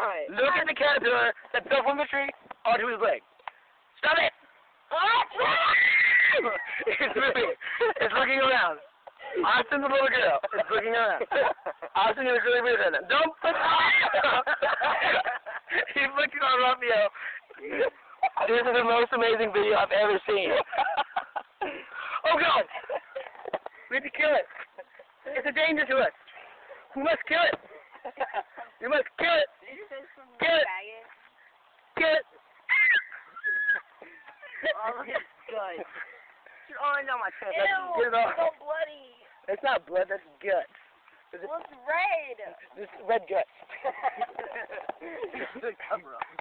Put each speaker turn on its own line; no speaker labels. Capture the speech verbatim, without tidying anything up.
not.
Look at the caterpillar that fell from the tree onto his leg. Stop it! It's moving. It's looking around. Austin, the little girl, is looking around. Austin is really weird right now. Don't put He's looking on Raphael. This is the most amazing video I've ever seen. Oh God! We have to kill it. It's a danger to us. We must kill it. We must kill it. Kill it. Kill it.
Oh, look at his gut. It's orange on my chest.
Ew,
Get it off.
it's so
bloody.
It's not blood, that's guts.
Well, it's red.
This red guts.
The camera.